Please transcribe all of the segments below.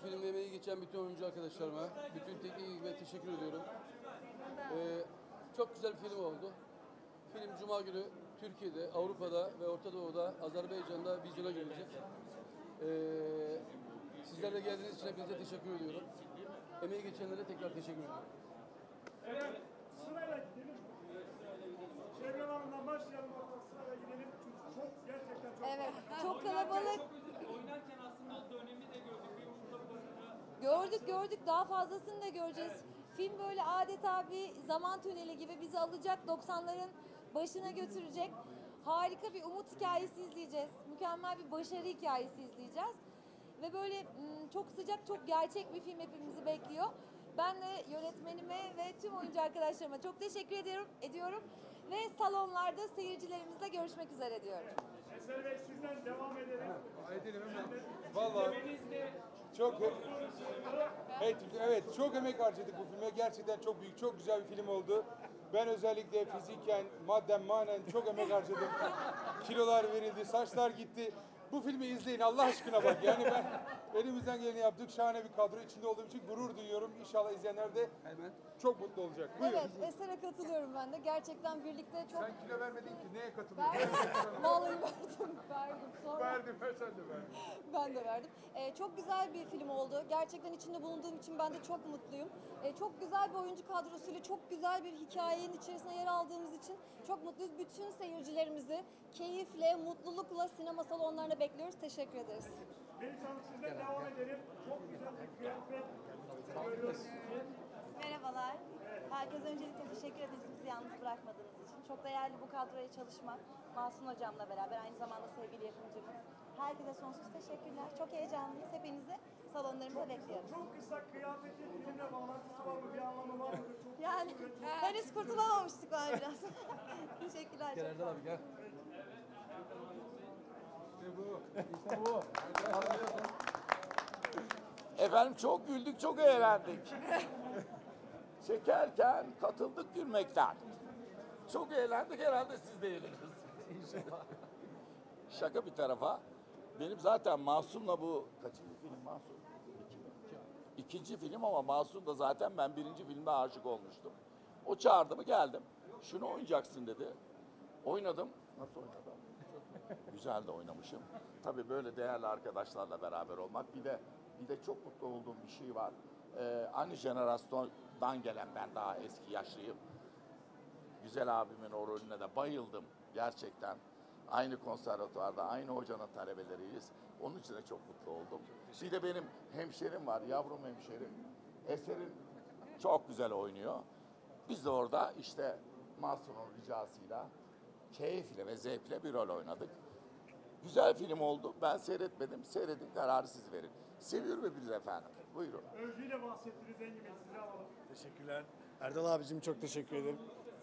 filmde emeği geçen bütün oyuncu arkadaşlarıma, bütün teknik ekibe teşekkür ediyorum. Çok güzel bir film oldu. Film Cuma günü Türkiye'de, Avrupa'da ve Orta Doğu'da, Azerbaycan'da vizyona girecek. Sizler de geldiğiniz için hepinize teşekkür ediyorum. Emeği geçenlere tekrar teşekkür ediyorum. Evet, sırayla gidelim. Şebnem Hanım'dan başlayalım, oradan sırayla gidelim. Çünkü çok, gerçekten çok Evet, fazla. çok kalabalık. Oynarken aslında o dönemi de gördük. Bir umutla başına. Gördük. Daha fazlasını da göreceğiz. Film böyle adeta bir zaman tüneli gibi bizi alacak, 90'ların başına götürecek. Harika bir umut hikayesi izleyeceğiz. Mükemmel bir başarı hikayesi izleyeceğiz. Ve böyle çok sıcak, çok gerçek bir film hepimizi bekliyor. Ben de yönetmenime ve tüm oyuncu arkadaşlarıma çok teşekkür ediyorum. Ve salonlarda seyircilerimizle görüşmek üzere diyorum. Eser Bey, sizden devam edelim. Edelim hemen. Vallahi çok evet çok emek harcadık bu filme. Gerçekten çok büyük, çok güzel bir film oldu. Ben özellikle fiziken, madden, manen çok emek harcadım. Kilolar verildi, saçlar gitti. Bu filmi izleyin Allah aşkına bak. Yani elimizden geleni yaptık. Şahane bir kadro içinde olduğum için gurur duyuyorum. İnşallah izleyenler de çok mutlu olacak. Buyurun. Evet, Eser'e katılıyorum ben de. Gerçekten birlikte çok... Sen kilo vermedin ki. Neye katılıyorsun? Vallahi verdim. Sonra Verdim, sen de verdin. ben de verdim. Çok güzel bir film oldu. Gerçekten içinde bulunduğum için ben de çok mutluyum. Çok güzel bir oyuncu kadrosuyla çok güzel bir hikayenin içerisine yer aldığımız için çok mutluyuz. Bütün seyircilerimizi keyifle, mutlulukla sinema salonlarına bekliyoruz. Teşekkür ederiz. Melis Hanım, sizden devam edelim. Çok güzel bir kıyafet görüyoruz. Merhabalar. Herkese öncelikle teşekkür ederiz bizi yalnız bırakmadığınız için. Çok değerli bu kadroya çalışmak. Masum Hocam'la beraber aynı zamanda sevgili yapımcımız. Herkese sonsuz teşekkürler. Çok heyecanlıyız. Hepinizi salonlarımıza bekliyoruz. Çok kısa, kıyafetin filmle bağlantısı var mı? Bir anlamı var mı? Çok Yani henüz kurtulamamıştık ben biraz. Teşekkürler. Çok sağ olun. Gel. Efendim çok güldük, çok eğlendik. Çekerken katıldık gülmekten. Çok eğlendik, herhalde siz de eğlendiniz. İnşallah. Şaka bir tarafa. Benim zaten Masum'la bu kaçıncı film Masum? İkinci film ama Masum da zaten ben birinci filmde aşık olmuştum. O çağırdı mı geldim. Şunu oynayacaksın dedi. Oynadım. Nasıl oynadım? Güzel de oynamışım. Tabii böyle değerli arkadaşlarla beraber olmak. Bir de çok mutlu olduğum bir şey var. Aynı jenerasyondan gelen ben daha eski yaşlıyım. Güzel abimin o rolüne de bayıldım gerçekten. Aynı konservatuvarda, aynı hocanın talebeleriyiz. Onun için de çok mutlu oldum. Bir de benim hemşerim var, yavrum hemşerim. Eser'in çok güzel oynuyor. Biz de orada işte Masum'un ricasıyla, keyifle ve zevkle bir rol oynadık. Güzel film oldu. Ben seyretmedim. Seyredin, kararı siz verin. Seviyorum hepinizi efendim. Buyurun. övgüyle bahsettiniz Engin Bey, sizi alalım. Teşekkürler. Erdal abicim çok teşekkür ederim.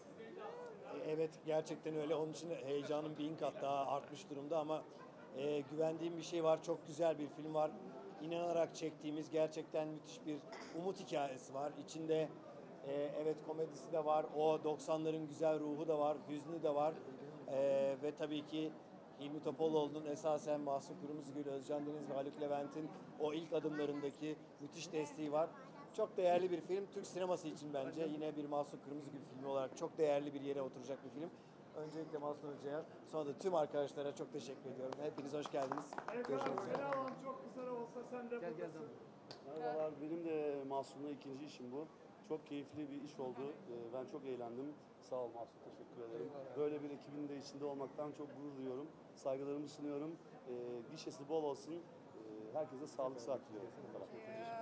Evet gerçekten öyle. Onun için heyecanım 1000 kat daha artmış durumda ama güvendiğim bir şey var. Çok güzel bir film var. İnanarak çektiğimiz gerçekten müthiş bir umut hikayesi var. İçinde evet komedisi de var. O 90'ların güzel ruhu da var. Hüznü de var. Ve tabii ki Hilmi Topaloğlu'nun esasen Mahsun Kırmızıgül, Özcan Deniz ve Haluk Levent'in o ilk adımlarındaki müthiş desteği var. Çok değerli bir film. Türk sineması için bence yine bir Mahsun Kırmızıgül filmi olarak çok değerli bir yere oturacak bir film. Öncelikle Mahsun Hoca'ya, sonra da tüm arkadaşlara çok teşekkür ediyorum. Hepiniz hoş geldiniz. Görüşmek üzere. Selam, çok kısa da olsa sen de buradasın. Merhabalar, benim de Masum'la ikinci işim bu. Çok keyifli bir iş oldu. Ben çok eğlendim. Sağ ol Masum, teşekkür ederim. Böyle bir ekibin de içinde olmaktan çok gurur duyuyorum. Saygılarımı sunuyorum. Gişesi bol olsun. Herkese sağlık, sıhhat diliyorum. Bu kadar.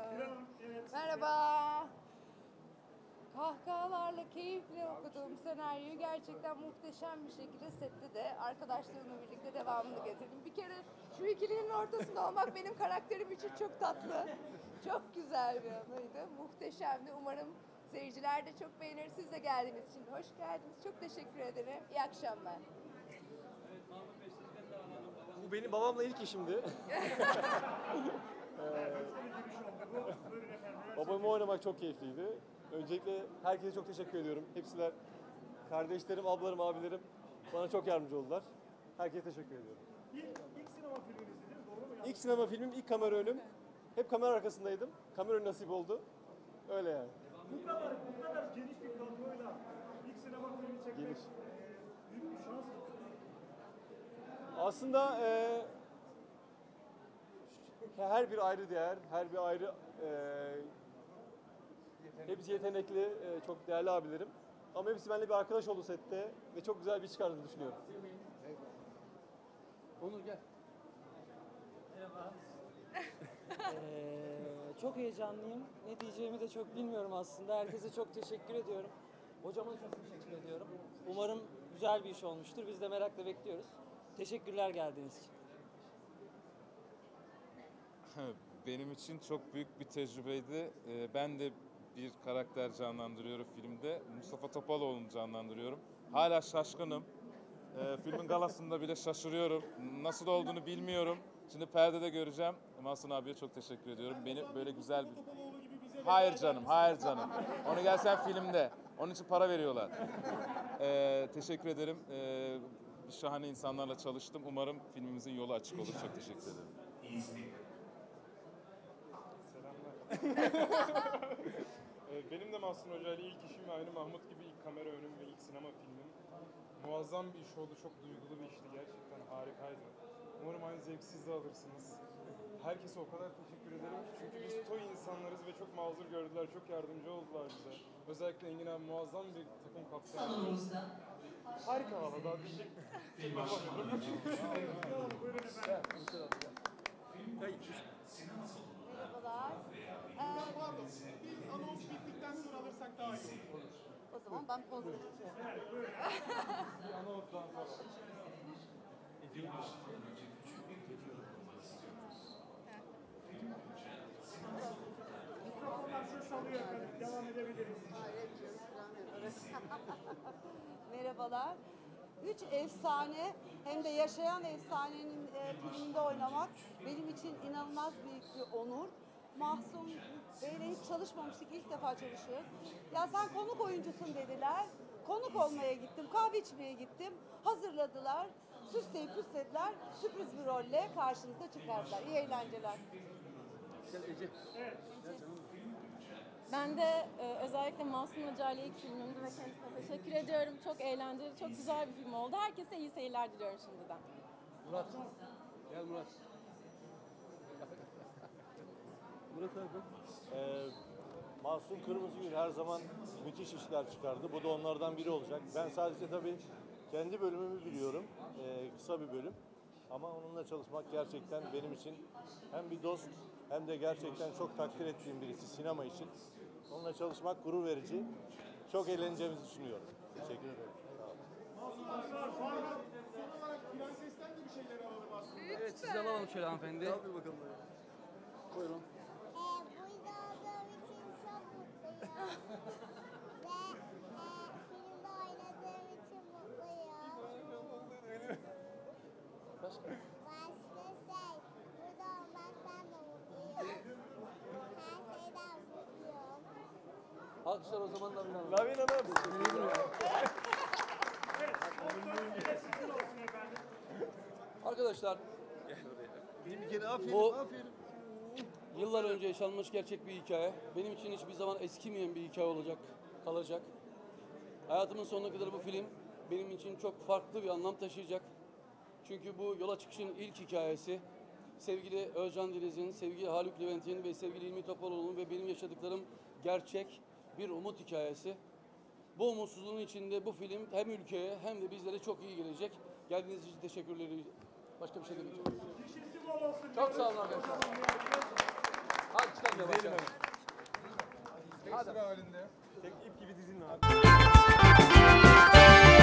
Merhaba. Kahkahalarla, keyifle okuduğum senaryoyu gerçekten muhteşem bir şekilde sette de arkadaşlarımla birlikte devamını getirdim. Bir kere şu ikilinin ortasında olmak benim karakterim için çok tatlı. Çok güzel bir anıydı. Muhteşemdi. Umarım seyirciler de çok beğenir. Siz de geldiğiniz için hoş geldiniz. Çok teşekkür ederim. İyi akşamlar. Bu benim babamla ilk işimdi. Babamı oynamak çok keyifliydi. Öncelikle herkese çok teşekkür ediyorum. Hepsiler kardeşlerim, ablarım, abilerim bana çok yardımcı oldular. Herkese teşekkür ediyorum. İlk sinema filminizdi değil mi? Doğru mu? İlk sinema filmim, ilk kamera önüm. hep kamera arkasındaydım. Kamera önü nasip oldu. Öyle yani. Bu kadar geniş bir kadroyla ilk sinema filmi çekmek Geniş. büyük bir şans. Aslında her bir ayrı değer, her bir ayrı hepsi yetenekli, çok değerli abilerim. Ama hepsi benimle bir arkadaş oldu sette ve çok güzel bir iş çıkardığını düşünüyorum. Onur gel. Çok heyecanlıyım. Ne diyeceğimi de çok bilmiyorum aslında. Herkese çok teşekkür ediyorum. Hocama da çok teşekkür ediyorum. Umarım güzel bir iş olmuştur. Biz de merakla bekliyoruz. Teşekkürler geldiğiniz için. Benim için çok büyük bir tecrübeydi. Ben de bir karakter canlandırıyorum filmde. Mustafa Topaloğlu'nu canlandırıyorum. Hala şaşkınım. Filmin galasında bile şaşırıyorum. Nasıl olduğunu bilmiyorum. Şimdi perdede göreceğim. Mahsun abiye çok teşekkür ediyorum. Beni böyle güzel bir... Hayır canım, hayır canım. Onu gelsen filmde. Onun için para veriyorlar. Teşekkür ederim. Şahane insanlarla çalıştım. Umarım filmimizin yolu açık olur. Çok teşekkür ederim. Benim de Mahsun Hoca ile ilk işim ve aynı Mahmut gibi ilk kamera önüm ve ilk sinema filmim. Muazzam bir iş oldu, çok duygulu bir işti, gerçekten harikaydı. Umarım aynı zevk siz de alırsınız. Herkese o kadar teşekkür ederim ki çünkü biz toy insanlarız ve çok mazur gördüler, çok yardımcı oldular bize. Özellikle Engin abi muazzam bir takım kaptanı. Salonumuzda. Harika valla, daha diyecek kelime bulamıyorum. Merhabalar. Pardon, bir anons bittikten sonra alırsak daha iyi olur. O zaman ben poz vereceğim. Mikrofonlar ses alıyor efendim. Devam edebiliriz. Merhabalar. 3 efsane hem de yaşayan efsanenin filminde oynamak benim için inanılmaz büyük bir onur. Mahsun Bey'le hiç çalışmamıştık, ilk defa çalışıyoruz. Ya sen konuk oyuncusun dediler. Konuk olmaya gittim, kahve içmeye gittim. Hazırladılar, süsleyip püslediler. Sürpriz bir rolle karşınıza çıkardılar. İyi eğlenceler. Ben de özellikle Mahsun Hoca ile ilk filmimdi ve kendisine teşekkür ediyorum. Çok eğlenceli, çok güzel bir film oldu. Herkese iyi seyirler diliyorum şimdiden. Murat. Gel Murat. Murat abi. Mahsun Kırmızıgül her zaman müthiş işler çıkardı. Bu da onlardan biri olacak. Ben sadece tabii kendi bölümümü biliyorum. Kısa bir bölüm. Ama onunla çalışmak gerçekten benim için hem bir dost hem de gerçekten çok takdir ettiğim birisi sinema için. Onunla çalışmak gurur verici. Çok eğleneceğimizi düşünüyorum. Teşekkür ederim. Son olarak Prenses'ten de bir şeyler alalım aslında. Evet, sizi alalım şöyle hanımefendi. Tabii bakalım. Buyurun. Burada olduğum için çok mutluyum. Ve filmde oynadığım için mutluyum. Başka burada olmaktan da mutluyum. Her şeyden mutluyum. Alkışlar o zaman Lavin Hanım. Lavin Hanım. Arkadaşlar, Bir kere aferin, Bu- aferin. yıllar önce yaşanmış gerçek bir hikaye. Benim için hiçbir zaman eskimeyen bir hikaye olacak, kalacak. Hayatımın sonuna kadar bu film benim için çok farklı bir anlam taşıyacak. Çünkü bu yola çıkışın ilk hikayesi sevgili Özcan Deniz'in, sevgili Haluk Levent'in ve sevgili İlmi Topaloğlu'nun ve benim yaşadıklarım gerçek bir umut hikayesi. Bu umutsuzluğun içinde bu film hem ülkeye hem de bizlere çok iyi gelecek. Geldiğiniz için teşekkürleri. Başka bir şey demeyeceğim. Kişisi bol olsun. Çok sağ olun arkadaşlar. Hadi çıkalım yavaş yavaş. Tek sıra halinde. Tek ip gibi dizin abi.